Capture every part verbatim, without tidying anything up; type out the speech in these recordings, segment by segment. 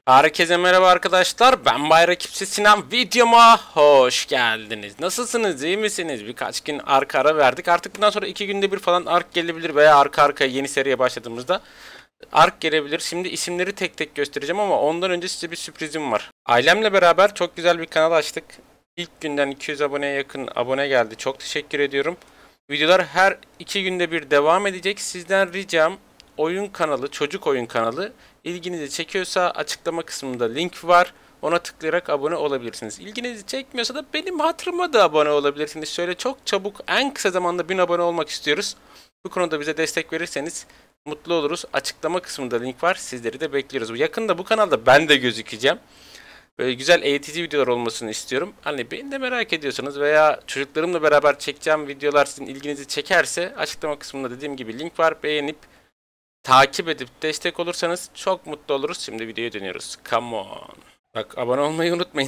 Herkese merhaba arkadaşlar. Ben Bayrakipsi Sinan. Videoma hoş geldiniz. Nasılsınız? İyi misiniz? Birkaç gün arka ara verdik. Artık bundan sonra iki günde bir falan ark gelebilir veya arka arkaya yeni seriye başladığımızda ark gelebilir. Şimdi isimleri tek tek göstereceğim ama ondan önce size bir sürprizim var. Ailemle beraber çok güzel bir kanal açtık. İlk günden iki yüz aboneye yakın abone geldi. Çok teşekkür ediyorum. Videolar her iki günde bir devam edecek. Sizden ricam oyun kanalı, çocuk oyun kanalı ilginizi çekiyorsa açıklama kısmında link var. Ona tıklayarak abone olabilirsiniz. İlginizi çekmiyorsa da benim hatırıma da abone olabilirsiniz. Şöyle çok çabuk en kısa zamanda bin abone olmak istiyoruz. Bu konuda bize destek verirseniz mutlu oluruz. Açıklama kısmında link var. Sizleri de bekliyoruz. Yakında bu kanalda ben de gözükeceğim. Böyle güzel eğitici videolar olmasını istiyorum. Hani beni de merak ediyorsanız veya çocuklarımla beraber çekeceğim videolar sizin ilginizi çekerse açıklama kısmında dediğim gibi link var. Beğenip takip edip destek olursanız çok mutlu oluruz. Şimdi videoya dönüyoruz. Come on. Bak abone olmayı unutmayın.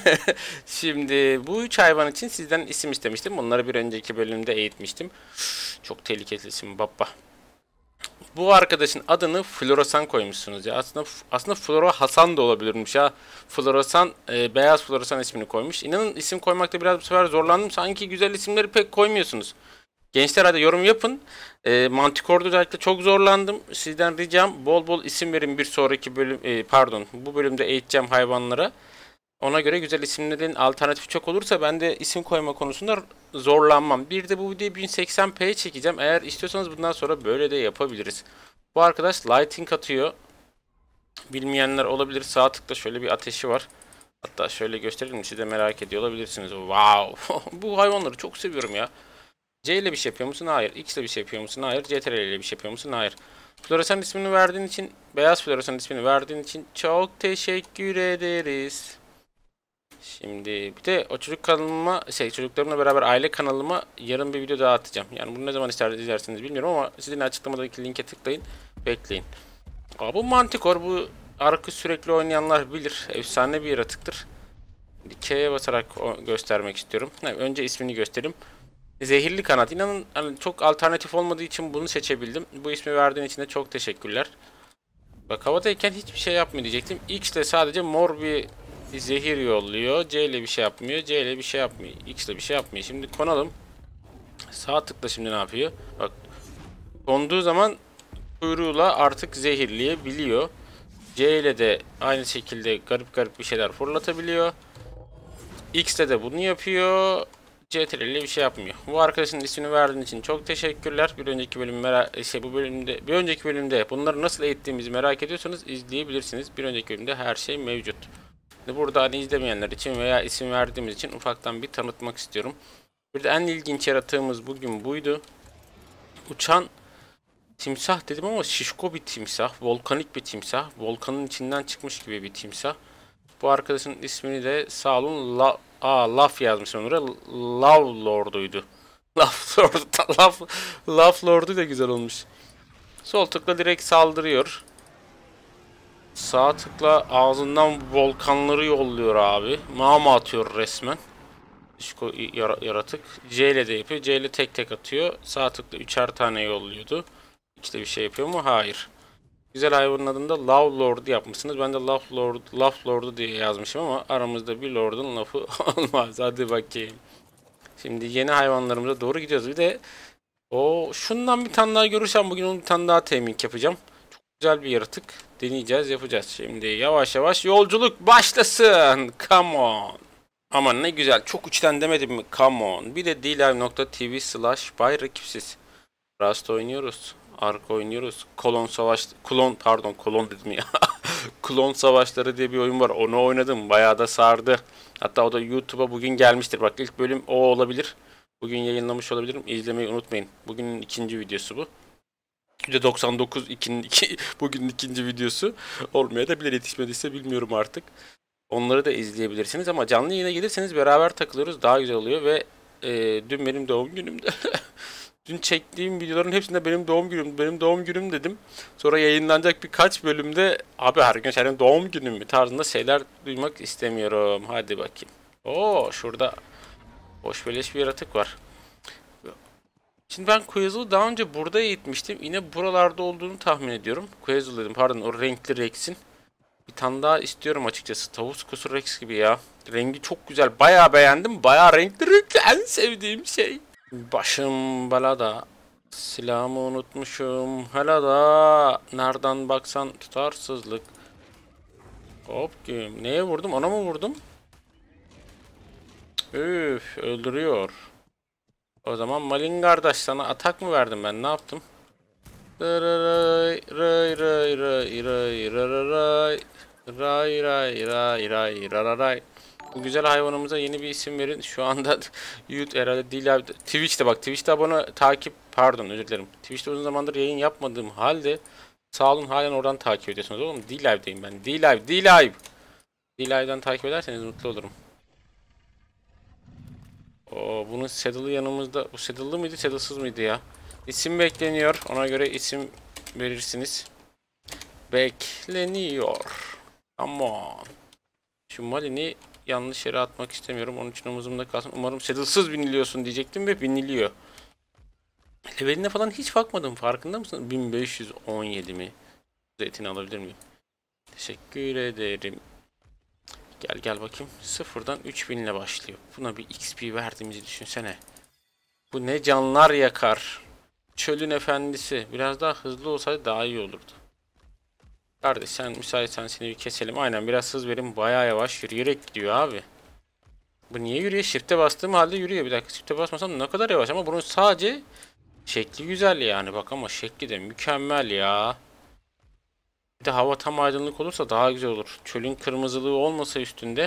Şimdi bu üç hayvan için sizden isim istemiştim. Bunları bir önceki bölümde eğitmiştim. Çok tehlikeli isim baba. Bu arkadaşın adını Floresan koymuşsunuz ya. Aslında aslında Flora Hasan da olabilirmiş ya. Floresan, e, beyaz Floresan ismini koymuş. İnanın isim koymakta biraz bu sefer zorlandım. Sanki güzel isimleri pek koymuyorsunuz. Gençler hadi yorum yapın. E, Manticore'da özellikle çok zorlandım. Sizden ricam bol bol isim verin bir sonraki bölüm, e, pardon bu bölümde eğiteceğim hayvanlara. Ona göre güzel isimlerin alternatifi çok olursa ben de isim koyma konusunda zorlanmam. Bir de bu videoyu bin seksen p'ye çekeceğim. Eğer istiyorsanız bundan sonra böyle de yapabiliriz. Bu arkadaş lighting atıyor. Bilmeyenler olabilir. Sağ tıkla şöyle bir ateşi var. Hatta şöyle gösterelim, siz de merak ediyor olabilirsiniz. Wow. Bu hayvanları çok seviyorum ya. C ile bir şey yapıyor musun? Hayır. X ile bir şey yapıyor musun? Hayır. C T R L ile bir şey yapıyor musun? Hayır. Floresan ismini verdiğin için, beyaz floresan ismini verdiğin için çok teşekkür ederiz. Şimdi bir de o çocuk kanalıma, şey çocuklarımla beraber aile kanalıma yarın bir video daha atacağım. Yani bunu ne zaman ister izlersiniz bilmiyorum ama sizin açıklamadaki linke tıklayın. Bekleyin. Aa, bu Manticore, bu arkı sürekli oynayanlar bilir. Efsane bir yaratıktır. K'ye basarak göstermek istiyorum. Evet, önce ismini göstereyim. Zehirli kanat. İnanın hani çok alternatif olmadığı için bunu seçebildim. Bu ismi verdiğin için de çok teşekkürler. Bak havadayken hiçbir şey yapmıyor diyecektim. X ile sadece mor bir zehir yolluyor. C ile bir şey yapmıyor. C ile bir şey yapmıyor. X ile bir şey yapmıyor. Şimdi konalım. Sağ tıkla şimdi ne yapıyor? Bak konduğu zaman kuyruğuyla artık zehirleyebiliyor. C ile de aynı şekilde garip garip bir şeyler fırlatabiliyor. X ile de bunu yapıyor. C T R L ile bir şey yapmıyor. Bu arkadaşın ismini verdiğin için çok teşekkürler. Bir önceki bölüm merak şey bu bölümde bir önceki bölümde bunları nasıl eğittiğimizi merak ediyorsanız izleyebilirsiniz. Bir önceki bölümde her şey mevcut. Burada hani izlemeyenler için veya isim verdiğimiz için ufaktan bir tanıtmak istiyorum. Bir de en ilginç yaratığımız bugün buydu. Uçan timsah dedim ama şişko bir timsah, volkanik bir timsah, volkanın içinden çıkmış gibi bir timsah. Bu arkadaşın ismini de sağ olun la Aa, laf yazmışım oraya. Love Lord'uydu. Laf Lord, laf, laf Lord'u da güzel olmuş. Sol tıkla direkt saldırıyor. Sağ tıkla ağzından volkanları yolluyor abi. Mama atıyor resmen. Şu yaratık. C ile de yapıyor. C ile tek tek atıyor. Sağ tıkla üçer tane yolluyordu. İşte bir şey yapıyor mu? Hayır. Güzel hayvanın adında Love Lord yapmışsınız. Ben de Love Lord, Love Lord'u diye yazmışım ama aramızda bir Lord'un lafı olmaz. Hadi bakayım. Şimdi yeni hayvanlarımıza doğru gidiyoruz. Bir de o şundan bir tane daha görürsem bugün onu bir tane daha temin yapacağım. Çok güzel bir yaratık. Deneyeceğiz, yapacağız. Şimdi yavaş yavaş yolculuk başlasın. Come on. Aman ne güzel. Çok uçtan demedim mi? Come on. Bir de dlive nokta tv slash bayrakipsiz. Rust oynuyoruz. Ark oynuyoruz. Kolon savaş... Klon pardon kolon dedim ya. Klon Savaşları diye bir oyun var. Onu oynadım. Bayağı da sardı. Hatta o da YouTube'a bugün gelmiştir. Bak ilk bölüm o olabilir. Bugün yayınlamış olabilirim. İzlemeyi unutmayın. Bugünün ikinci videosu bu. yüzde doksan dokuz ikinci, iki, bugünün ikinci videosu. Olmaya da bilir, yetişmediyse bilmiyorum artık. Onları da izleyebilirsiniz ama canlı yayına gelirseniz beraber takılıyoruz. Daha güzel oluyor ve e, dün benim doğum günümde. Dün çektiğim videoların hepsinde benim doğum günüm, benim doğum günüm dedim. Sonra yayınlanacak birkaç bölümde abi her gün senin doğum günün mü tarzında şeyler duymak istemiyorum. Hadi bakayım. Oo şurada boş beleş bir yaratık var. Şimdi ben Quazzle'ı daha önce burada eğitmiştim. Yine buralarda olduğunu tahmin ediyorum. Quazzle dedim pardon, o renkli Rex'in. Bir tane daha istiyorum açıkçası. Tavus Kusur Rex gibi ya. Rengi çok güzel. Bayağı beğendim. Bayağı renkli renkli. En sevdiğim şey. Başım belada. Silahımı unutmuşum. Hala da nereden baksan tutarsızlık. Hop güm. Neye vurdum? Ona mı vurdum? Üf, öldürüyor. O zaman Malin kardeş sana atak mı verdim ben? Ne yaptım? Ray ray ray ray ray ray ray ray ray ray ray ray ray. Bu güzel hayvanımıza yeni bir isim verin. Şu anda YouTube herhalde değil abi. Twitch'te bak. Twitch'te abone takip pardon özür dilerim. Twitch'te uzun zamandır yayın yapmadığım halde sağ olun halen oradan takip ediyorsunuz oğlum. D-Live'deyim ben. D-Live, D-Live. D-Live'den takip ederseniz mutlu olurum. Oo, bunun saddle'ı yanımızda. Bu saddle'lı mıydı, saddle'sız mıydı ya? İsim bekleniyor. Ona göre isim verirsiniz. Bekleniyor. Come on. Şu Malin'i yanlış yere atmak istemiyorum. Onun için omuzumda kalsın. Umarım saddle'sız biniliyorsun diyecektim ve biniliyor. Leveline falan hiç bakmadım. Farkında mısın? bin beş yüz on yedi mi? Zeytini alabilir miyim? Teşekkür ederim. Gel gel bakayım. Sıfırdan üç bin ile başlıyor. Buna bir X P verdiğimizi düşünsene. Bu ne canlar yakar. Çölün efendisi. Biraz daha hızlı olsaydı daha iyi olurdu. Kardeş sen müsaitsen seni bir keselim. Aynen biraz hız verin. Bayağı yavaş yürüyerek gidiyor abi. Bu niye yürüyor? Shift'e bastığım halde yürüyor. Bir dakika shift'e basmasam ne kadar yavaş ama bunun sadece şekli güzel yani. Bak ama şekli de mükemmel ya. Bir de hava tam aydınlık olursa daha güzel olur. Çölün kırmızılığı olmasa üstünde.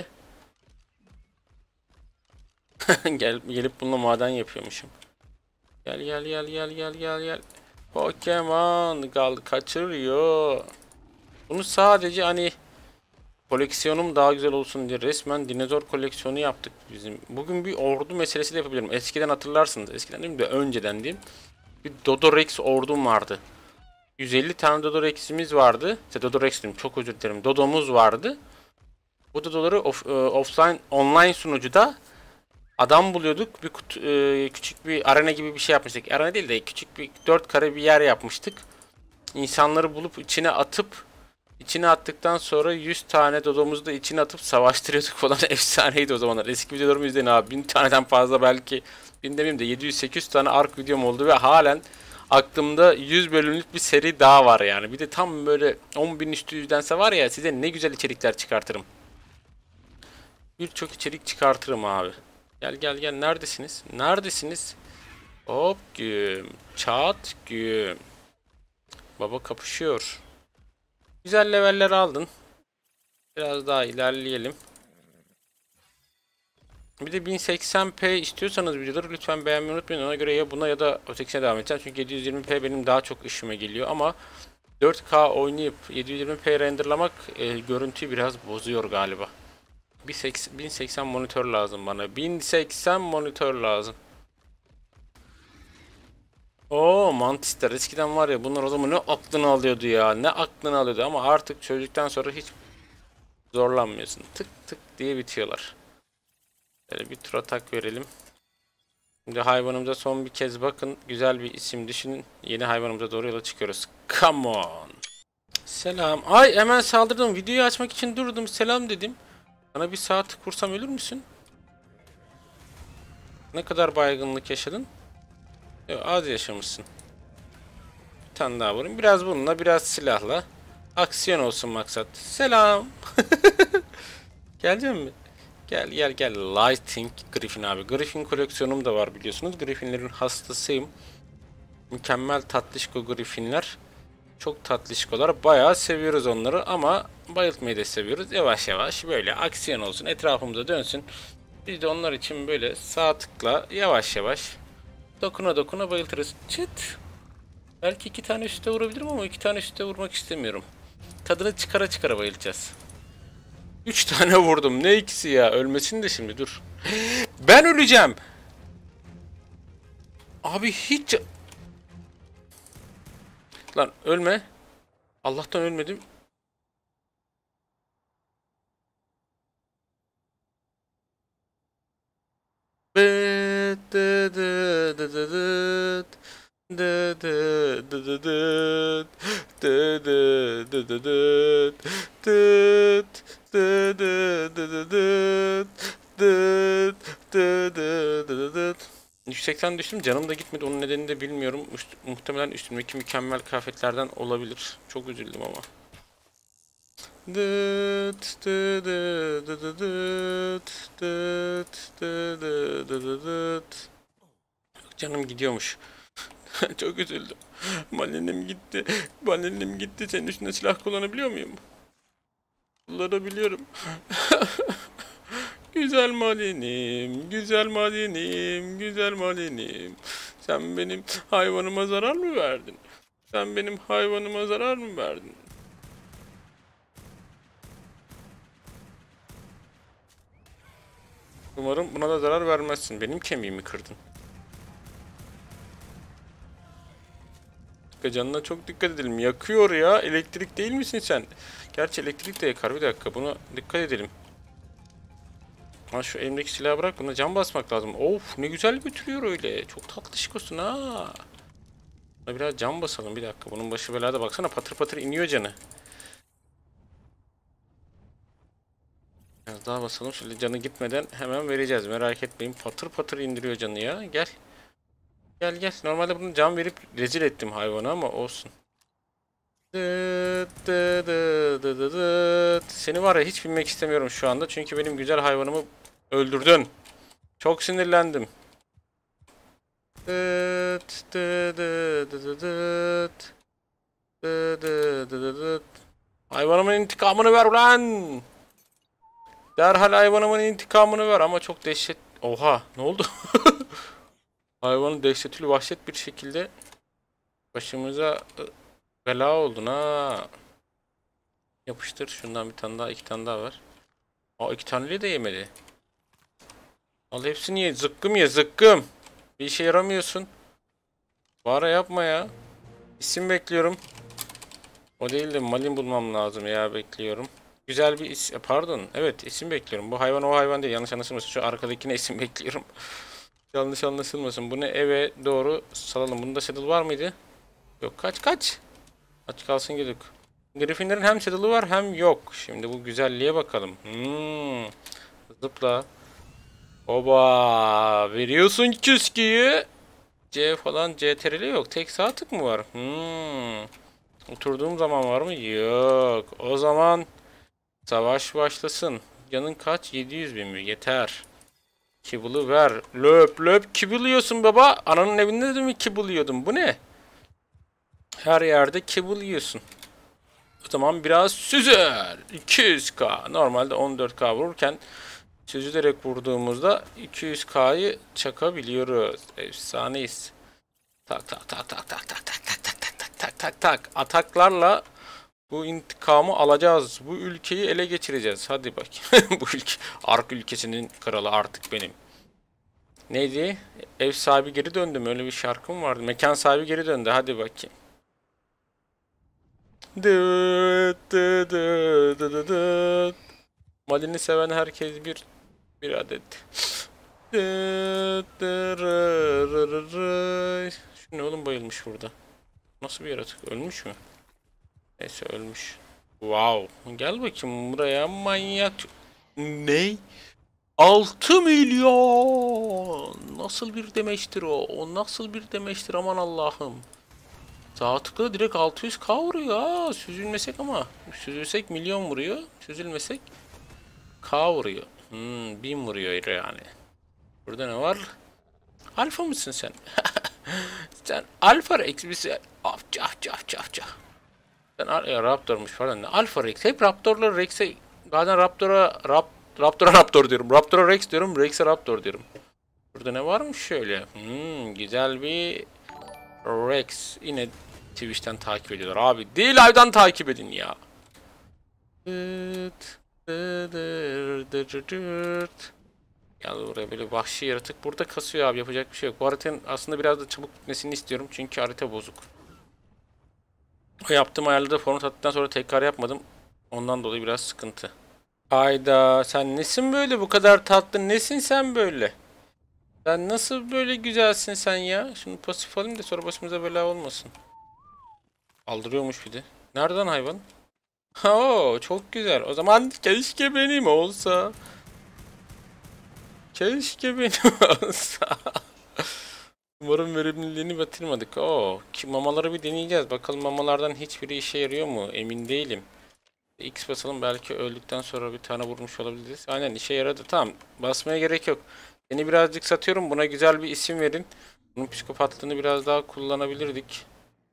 Gel, gelip bununla maden yapıyormuşum. Gel gel gel gel gel gel gel. Pokemon kaldı kaçırıyor. Bunu sadece hani koleksiyonum daha güzel olsun diye resmen dinozor koleksiyonu yaptık bizim. Bugün bir ordu meselesi de yapabilirim. Eskiden hatırlarsınız. Eskiden değil mi de önceden diyeyim. Bir Dodorex ordum vardı. yüz elli tane Dodorex'imiz vardı. İşte Dodorex diyorum, çok özür dilerim. Dodomuz vardı. Bu Dodoları off, e, offline online sunucuda adam buluyorduk. Bir kutu, e, küçük bir arena gibi bir şey yapmıştık. Arena değil de küçük bir dört kare bir yer yapmıştık. İnsanları bulup içine atıp içine attıktan sonra yüz tane Dodomuzu da içine atıp savaştırıyorduk falan. Efsaneydi o zamanlar. Eski videolarımı izleyin abi. bin taneden fazla belki bin demeyeyim de yedi yüz sekiz yüz tane Ark videom oldu ve halen aklımda yüz bölümlük bir seri daha var yani. Bir de tam böyle on bin üstü izlense var ya size ne güzel içerikler çıkartırım. Birçok içerik çıkartırım abi. Gel gel gel neredesiniz? Neredesiniz? Hop güm. Çat güm. Baba kapışıyor. Güzel leveller aldın. Biraz daha ilerleyelim. Bir de bin seksen p istiyorsanız videoları lütfen beğenmeyi unutmayın. Ona göre ya buna ya da ötekisine devam edeceğim. Çünkü yedi yüz yirmi p benim daha çok işime geliyor ama dört K oynayıp yedi yüz yirmi p renderlamak e, görüntüyü biraz bozuyor galiba. bin seksen monitör lazım bana. bin seksen monitör lazım. Oo Mantis'ler eskiden var ya bunlar o zaman ne aklını alıyordu ya. Ne aklını alıyordu ama artık çocuktan sonra hiç zorlanmıyorsun. Tık tık diye bitiyorlar. Böyle bir tur atak verelim. Şimdi hayvanımıza son bir kez bakın. Güzel bir isim düşünün. Yeni hayvanımıza doğru yola çıkıyoruz. Come on. Selam. Ay hemen saldırdım. Videoyu açmak için durdum. Selam dedim. Sana bir saat kursam ölür müsün? Ne kadar baygınlık yaşadın? Yok, az yaşamışsın. Bir tane daha vurayım. Biraz bununla, biraz silahla. Aksiyon olsun maksat. Selam. Gelecek mi? Gel gel gel. Lighting Griffin abi. Griffin koleksiyonum da var biliyorsunuz. Griffinlerin hastasıyım. Mükemmel tatlışko Griffinler. Çok tatlışkolar. Bayağı seviyoruz onları ama bayıltmayı da seviyoruz. Yavaş yavaş böyle aksiyon olsun. Etrafımıza dönsün. Biz de onlar için böyle sağ tıkla yavaş yavaş dokuna dokuna bayıltırız. Çıt. Belki iki tane üstte vurabilirim ama iki tane üstte vurmak istemiyorum. Tadını çıkara çıkara bayılacağız. Üç tane vurdum. Ne ikisi ya? Ölmesin de şimdi dur. Ben öleceğim. Abi hiç... Lan ölme. Allah'tan ölmedim. Dıt, dı dı dı dı dıt, dıt, dı dı dı dı dıt. Yüksekten düştüm, canım da gitmedi, onun nedenini de bilmiyorum. Üst, muhtemelen üstümdeki mükemmel kıyafetlerden olabilir. Çok üzüldüm ama. Dıt dı dı dı dı dıt, dıt dı dı dı dı dıt. Canım gidiyormuş. Çok üzüldüm. Malinim gitti. Malinim gitti. Senin üstünde silah kullanabiliyor muyum? Kullanabiliyorum. Güzel malinim, güzel malinim, güzel malinim. Sen benim hayvanıma zarar mı verdin? Sen benim hayvanıma zarar mı verdin? Umarım buna da zarar vermezsin. Benim kemiğimi kırdın. Canına çok dikkat edelim. Yakıyor ya. Elektrik değil misin sen? Gerçi elektrik de yakar. Bir dakika. Buna dikkat edelim. Ha, şu elimdeki silahı bırak. Buna can basmak lazım. Of, ne güzel götürüyor öyle. Çok tatlı şikosun ha. Buna biraz can basalım. Bir dakika. Bunun başı belada. Baksana, patır patır iniyor canı. Biraz daha basalım. Şöyle canı gitmeden hemen vereceğiz. Merak etmeyin. Patır patır indiriyor canı ya. Gel. Gel gel. Normalde bunu can verip rezil ettim hayvanı ama olsun. Dıt dıt dıt dıt dıt. Seni var ya, hiç bilmek istemiyorum şu anda. Çünkü benim güzel hayvanımı öldürdün. Çok sinirlendim. Dıt dıt dıt dıt dıt. Dıt dıt dıt dıt. Hayvanımın intikamını ver ulan. Derhal hayvanımın intikamını ver, ama çok dehşet. Oha, ne oldu? Hayvanın dehşetli vahşet bir şekilde başımıza bela oldun ha. Yapıştır şundan bir tane daha, iki tane daha var. Aa, iki taneli de yemedi. Al hepsini ye, zıkkım ye, zıkkım. Bir işe yaramıyorsun. Bari yapma ya. İsim bekliyorum. O değil de malin bulmam lazım ya, bekliyorum. Güzel bir isim, pardon, evet, isim bekliyorum. Bu hayvan o hayvan değil, yanlış anlaşılmasın. Şu arkadakine isim bekliyorum. Yanlış anlaşılmasın. Bunu eve doğru salalım. Bunda saddle var mıydı? Yok, kaç kaç. Aç kalsın gidip. Griffinlerin hem saddle'ı var hem yok. Şimdi bu güzelliğe bakalım. Hmm. Zıpla. Oba. Veriyorsun küsküyü. C falan, C T R L yok. Tek sağ tık mı var? Hmm. Oturduğum zaman var mı? Yok. O zaman savaş başlasın. Canın kaç? yedi yüz bin mi? Yeter. Kibble'ı ver. Löp löp kibble baba. Ananın evinde de mi kibble yiyordun? Bu ne? Her yerde kibble yiyorsun. O zaman biraz süzer. iki yüz K. Normalde on dört K vururken süzülerek vurduğumuzda iki yüz K'yı çakabiliyoruz. Efsaneyiz. Tak tak tak tak tak tak tak tak tak tak tak tak tak tak. Ataklarla bu intikamı alacağız. Bu ülkeyi ele geçireceğiz. Hadi bak. Bu ülke, Ark ülkesinin kralı artık benim. Neydi? Ev sahibi geri döndü mü? Öyle bir şarkım vardı. Mekan sahibi geri döndü. Hadi bakayım. Dıt dıt dıt dıt dıt. Malini seven herkes bir bir adet. Dıt dıt rı rı rı rı. Şu ne oğlum, bayılmış burada. Nasıl bir yaratık? Ölmüş mü? Neyse, ölmüş. Wow. Gel bakayım buraya manyak. Ne? altı milyon. Nasıl bir demeçtir o? O nasıl bir demeçtir, aman Allah'ım. Sağ tıkla direkt altı yüz K vuruyor. Aa, süzülmesek ama. Süzülsek milyon vuruyor. Süzülmesek K vuruyor. Hmm, bin vuruyor yani. Burada ne var? Alfa mısın sen? Sen Alfa Rex misin? Ah cah cah cah cah. Sen ya, Raptor'muş pardon. Alfa Rex. Hep Raptor'la Rex'e, bazen Raptor'a Rap, Raptor'a Raptor diyorum. Raptor'a Rex diyorum. Rex'e Raptor diyorum. Burada ne varmış şöyle? Hmm, güzel bir Rex. Yine Twitch'ten takip ediyorlar abi. Değil, live'dan takip edin ya. Ya buraya böyle vahşi yaratık burada kasıyor abi, yapacak bir şey yok. Bu haritanın aslında biraz da çabuk bitmesini istiyorum çünkü harita bozuk. O yaptığım ayarları format attıktan sonra tekrar yapmadım. Ondan dolayı biraz sıkıntı. Hayda, sen nesin böyle bu kadar tatlı, nesin sen böyle? Sen nasıl böyle güzelsin sen ya? Şunu pasif alayım da sonra başımıza bela olmasın. Aldırıyormuş bir de. Nereden hayvan? Oo, çok güzel. O zaman keşke benim olsa. Keşke benim olsa. Umarım verimliliğini batırmadık. Oo, ki mamaları bir deneyeceğiz. Bakalım mamalardan hiçbiri işe yarıyor mu? Emin değilim. X basalım, belki öldükten sonra bir tane vurmuş olabiliriz. Aynen, işe yaradı. Tamam. Basmaya gerek yok. Seni birazcık satıyorum. Buna güzel bir isim verin. Bunun psikopatlığını biraz daha kullanabilirdik.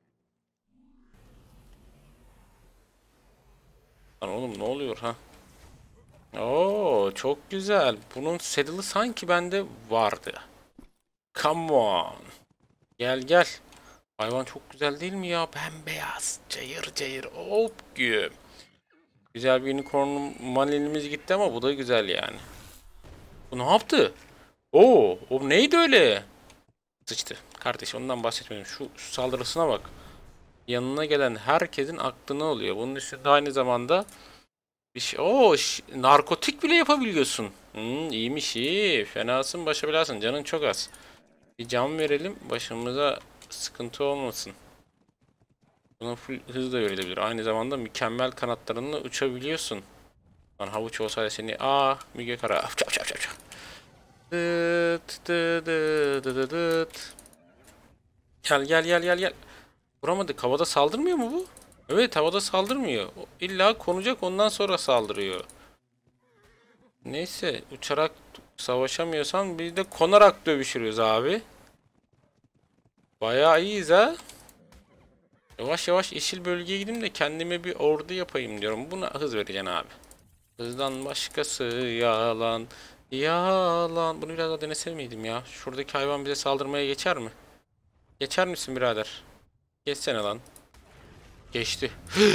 Lan oğlum, ne oluyor ha? Oo, çok güzel. Bunun saddle'ı sanki bende vardı. Come on. Gel gel. Hayvan çok güzel değil mi ya? Bembeyaz. Cayır cayır. Hop güm. Güzel bir unicorn manelimiz gitti ama bu da güzel yani. Bu ne yaptı? Oo, o neydi öyle? Sıçtı. Kardeş, ondan bahsetmedim. Şu, şu saldırısına bak. Yanına gelen herkesin aklını alıyor. Bunun üstünde aynı zamanda bir şey. Oo, narkotik bile yapabiliyorsun. Hmm, iyiymiş, iyi. Fenasın, başa belasın. Canın çok az. Bir can verelim. Başımıza sıkıntı olmasın. Buna full hız da verilebilir. Aynı zamanda mükemmel kanatlarınla uçabiliyorsun. Lan havuç olsaydı seni. Aa, Müge Kara. Çap çap çap çap. Dıt dıt dıt dıt dıt. Gel gel gel gel gel. Vuramadık. Havada saldırmıyor mu bu? Evet, havada saldırmıyor. İlla konacak, ondan sonra saldırıyor. Neyse, uçarak savaşamıyorsan biz de konarak dövüşürüz abi. Bayağı iyiyiz ha. Yavaş yavaş yeşil bölgeye gideyim de kendime bir ordu yapayım diyorum. Buna hız vereceksin abi. Hızdan başkası yalan. Yalan. Bunu biraz daha denesem miydim ya? Şuradaki hayvan bize saldırmaya geçer mi? Geçer misin birader? Geçsene lan. Geçti.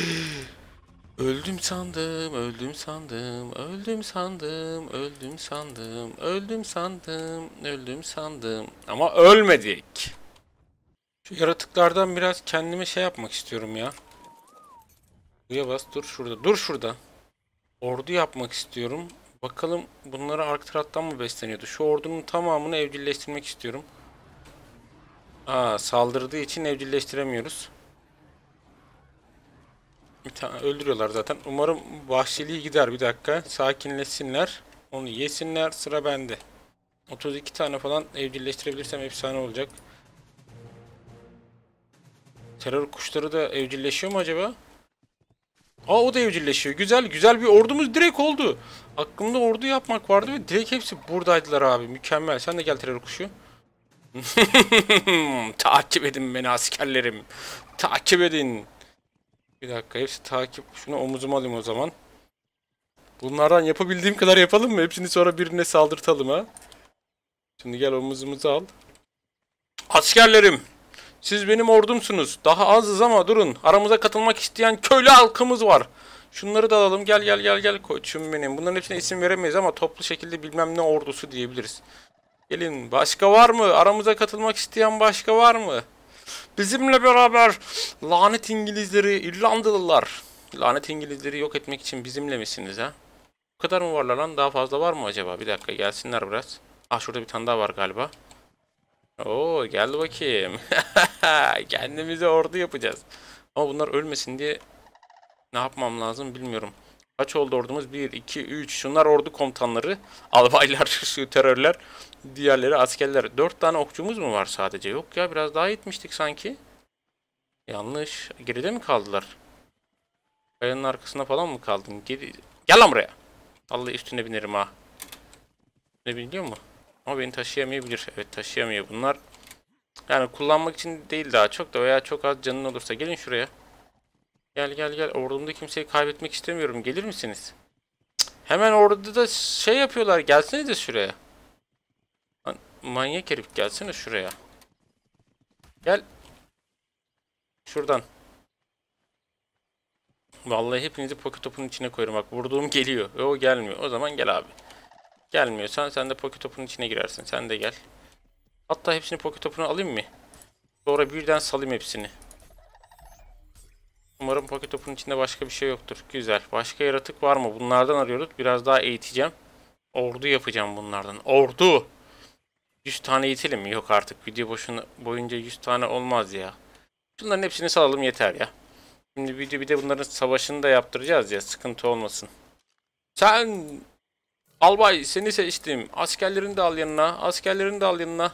Öldüm sandım, öldüm sandım, öldüm sandım, öldüm sandım, öldüm sandım, öldüm sandım. Ama ölmedik. Şu yaratıklardan biraz kendime şey yapmak istiyorum ya. Buraya bas, dur şurada, dur şurada. Ordu yapmak istiyorum. Bakalım bunları ark taraftan mı besleniyordu? Şu ordunun tamamını evcilleştirmek istiyorum. Aa, saldırdığı için evcilleştiremiyoruz. Bir tane öldürüyorlar zaten. Umarım vahşiliği gider, bir dakika. Sakinleşsinler. Onu yesinler, sıra bende. otuz iki tane falan evcilleştirebilirsem efsane olacak. Terör kuşları da evcilleşiyor mu acaba? Aa, o da evcilleşiyor. Güzel güzel bir ordumuz direkt oldu. Aklımda ordu yapmak vardı ve direkt hepsi buradaydılar abi. Mükemmel. Sen de gel terör kuşu. Takip edin beni askerlerim. Takip edin. Bir dakika, hepsi takip. Şunu omuzuma alayım o zaman. Bunlardan yapabildiğim kadar yapalım mı? Hepsini sonra birine saldırtalım ha. Şimdi gel, omuzumuzu al. Askerlerim, siz benim ordumsunuz. Daha azız ama durun. Aramıza katılmak isteyen köylü halkımız var. Şunları da alalım. Gel gel gel gel koçum benim. Bunların hepsine isim veremeyiz ama toplu şekilde bilmem ne ordusu diyebiliriz. Gelin. Başka var mı? Aramıza katılmak isteyen başka var mı? Bizimle beraber lanet İngilizleri, İrlandalılar. Lanet İngilizleri yok etmek için bizimle misiniz ha? Bu kadar mı varlar lan? Daha fazla var mı acaba? Bir dakika, gelsinler biraz. Ah, şurada bir tane daha var galiba. Oo, gel bakayım. Kendimize ordu yapacağız. Ama bunlar ölmesin diye ne yapmam lazım bilmiyorum. Kaç oldu ordumuz? bir, iki, üç. Şunlar ordu komutanları. Albaylar, şu terörler. Diğerleri askerler. dört tane okçumuz mu var sadece? Yok ya, biraz daha gitmiştik sanki. Yanlış. Geride mi kaldılar? Kayanın arkasına falan mı kaldın? Geri... Gel lan buraya. Vallahi üstüne binerim ha. Ne biliyor mu? Ama beni taşıyamayabilir. Evet, taşıyamıyor bunlar. Yani kullanmak için değil daha çok da, veya çok az canın olursa. Gelin şuraya. Gel gel gel. Ordumda kimseyi kaybetmek istemiyorum. Gelir misiniz? Cık. Hemen orada da şey yapıyorlar. Gelsenize şuraya. Lan, manyak herif, gelsene şuraya. Gel. Şuradan. Vallahi hepinizi pocket topun içine koyarım. Bak, vurduğum geliyor. Ve o gelmiyor. O zaman gel abi. Gelmiyorsan sen de pocket topun içine girersin. Sen de gel. Hatta hepsini pocket topuna alayım mı? Sonra birden salayım hepsini. Umarım pocket topun içinde başka bir şey yoktur. Güzel. Başka yaratık var mı? Bunlardan arıyoruz. Biraz daha eğiteceğim. Ordu yapacağım bunlardan. Ordu! yüz tane eğitelim mi? Yok artık. Video boşuna, boyunca yüz tane olmaz ya. Şunların hepsini salalım yeter ya. Şimdi video bir de bunların savaşını da yaptıracağız ya, sıkıntı olmasın. Sen albay, seni seçtim. Askerlerini de al yanına. Askerlerini de al yanına.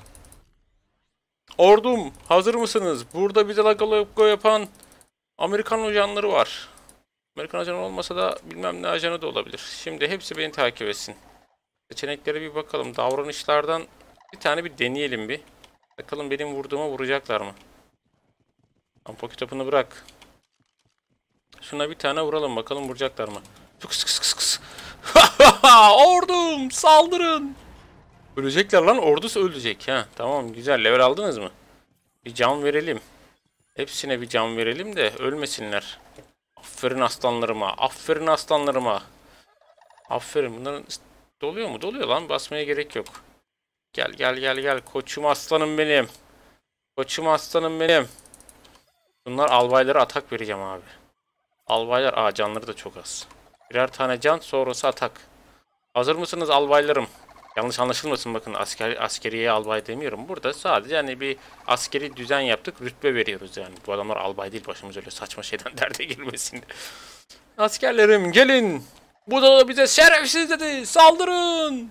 Ordum hazır mısınız? Burada bize logo yapan Amerikan ajanları var. Amerikan ajanı olmasa da bilmem ne ajanı da olabilir. Şimdi hepsi beni takip etsin. Seçeneklere bir bakalım. Davranışlardan bir tane bir deneyelim bir. Bakalım benim vurduğuma vuracaklar mı? Ampo kitabını bırak. Şuna bir tane vuralım bakalım vuracaklar mı? Kıs kıs kıs kıs. Ordum saldırın. Ölecekler lan, ordusu ölecek. Ha tamam, güzel. Level aldınız mı? Bir can verelim. Hepsine bir can verelim de ölmesinler. Aferin aslanlarıma. Aferin aslanlarıma. Aferin. Bunların doluyor mu? Doluyor lan. Basmaya gerek yok. Gel gel gel gel. Koçum aslanım benim. Koçum aslanım benim. Bunlar albaylara atak vereceğim abi. Albaylar. Aa, canları da çok az. Birer tane can, sonrası atak. Hazır mısınız albaylarım? Yanlış anlaşılmasın, bakın asker, askeriye albay demiyorum. Burada sadece hani bir askeri düzen yaptık, rütbe veriyoruz yani. Bu adamlar albay değil, başımız öyle saçma şeyden derde girmesin. Askerlerim gelin. Bu da bize şerefsiz dedi. Saldırın.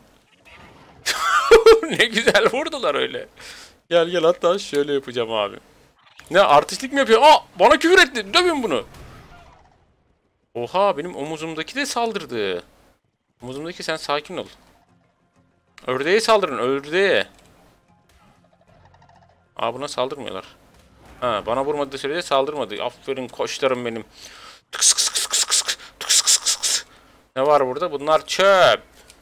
Ne güzel vurdular öyle. Gel gel, hatta şöyle yapacağım abi. Ne artistlik mi yapıyor? Aa, bana küfür etti. Dövün bunu. Oha, benim omuzumdaki de saldırdı. Omuzumdaki, sen sakin ol. Ördeğe saldırın, ördeğe. Aa, buna saldırmıyorlar. Ha, bana vurmadığı sürece saldırmadı. Aferin koçlarım benim. Tıks tıks tıks tıks tıks tıks tıks tıks tıks. Ne var burada? Bunlar çöp.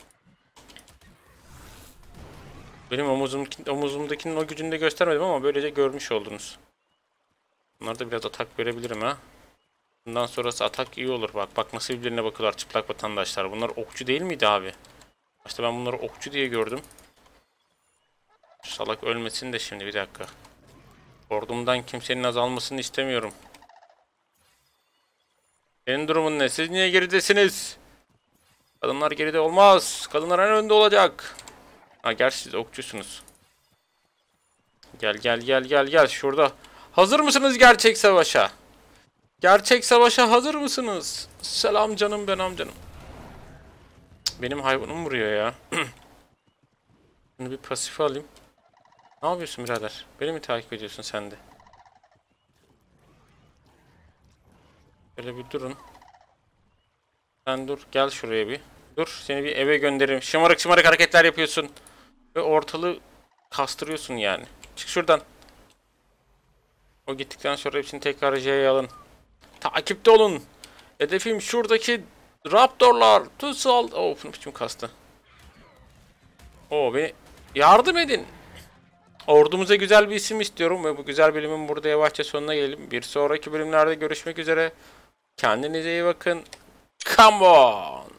Benim omuzum, omuzumdakinin o gücünü de göstermedim ama böylece görmüş oldunuz. Bunlar da biraz atak verebilirim ha. Bundan sonrası atak iyi olur. Bak bak nasıl birbirine bakıyorlar çıplak vatandaşlar. Bunlar okçu değil miydi abi? İşte ben bunları okçu diye gördüm. Salak ölmesin de şimdi, bir dakika. Ordumdan kimsenin azalmasını istemiyorum. Senin durumun ne? Siz niye geridesiniz? Kadınlar geride olmaz. Kadınlar en önde olacak. Ha, gerçi siz okçusunuz. Gel gel gel gel gel şurada. Hazır mısınız gerçek savaşa? Gerçek savaşa hazır mısınız? Selam canım, ben amcanım. Benim hayvanım vuruyor ya. Bunu bir pasif alayım. Ne yapıyorsun birader? Beni mi takip ediyorsun sen de? Böyle bir durun. Sen dur, gel şuraya bir. Dur, seni bir eve göndereyim. Şımarık şımarık hareketler yapıyorsun. Ve ortalığı kastırıyorsun yani. Çık şuradan. O gittikten sonra hepsini tekrar J'ye alın. Takipte olun. Hedefim şuradaki raptorlar. Tutsal. Oh, ne biçim kastı. Oo, beni yardım edin. Ordumuza güzel bir isim istiyorum ve bu güzel bölümün burada yavaşça sonuna gelelim. Bir sonraki bölümlerde görüşmek üzere. Kendinize iyi bakın. Come on.